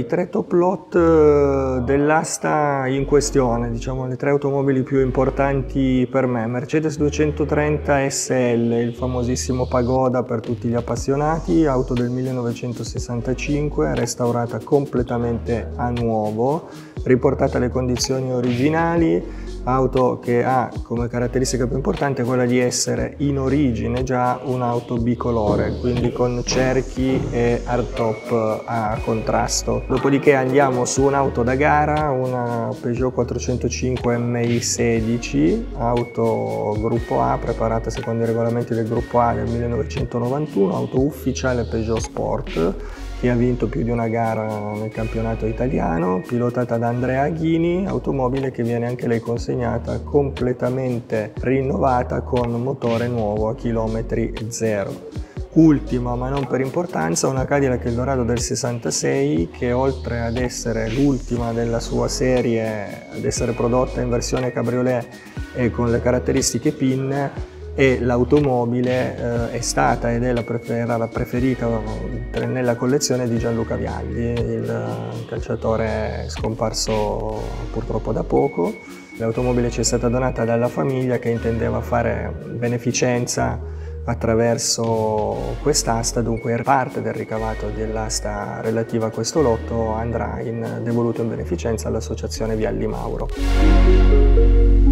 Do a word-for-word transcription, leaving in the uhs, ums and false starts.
i tre top lot dell'asta in questione, diciamo le tre automobili più importanti per me: Mercedes duecentotrenta S L, il famosissimo Pagoda per tutti gli appassionati, auto del millenovecentosessantacinque, restaurata completamente a nuovo, riportata alle condizioni originali. Auto che ha come caratteristica più importante quella di essere in origine già un'auto bicolore, quindi con cerchi e hardtop a contrasto. Dopodiché andiamo su un'auto da gara, una Peugeot quattrocentocinque M I sedici, auto gruppo A, preparata secondo i regolamenti del gruppo A del millenovecentonovantuno, auto ufficiale Peugeot Sport, che ha vinto più di una gara nel campionato italiano, pilotata da Andrea Aghini, automobile che viene anche lei consegnata completamente rinnovata con motore nuovo a chilometri zero. Ultima, ma non per importanza, una Cadillac Eldorado del sessantasei, che oltre ad essere l'ultima della sua serie ad essere prodotta in versione cabriolet e con le caratteristiche PIN, e l'automobile eh, è stata ed è la, prefer la preferita nella collezione di Gianluca Vialli, il calciatore scomparso purtroppo da poco. L'automobile ci è stata donata dalla famiglia, che intendeva fare beneficenza attraverso quest'asta, dunque parte del ricavato dell'asta relativa a questo lotto andrà in devoluto in beneficenza all'associazione Vialli Mauro.